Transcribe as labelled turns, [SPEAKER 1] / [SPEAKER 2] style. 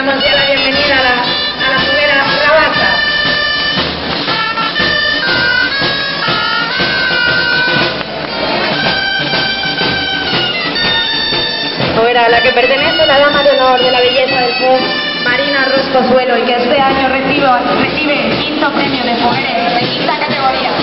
[SPEAKER 1] damos ya la bienvenida a la foguera Rabasa. Foguera a la que pertenece la dama de honor de la belleza del FUM, Marina Roscosuelo, y que este año recibe el quinto premio de fogueres de quinta categoría.